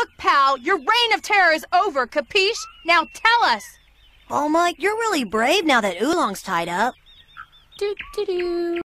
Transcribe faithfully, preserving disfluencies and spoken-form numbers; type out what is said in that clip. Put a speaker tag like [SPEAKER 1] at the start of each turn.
[SPEAKER 1] Look, pal, your reign of terror is over, capiche? Now tell us.
[SPEAKER 2] Oh, Mike, you're really brave now that Oolong's tied up.
[SPEAKER 1] Do do do.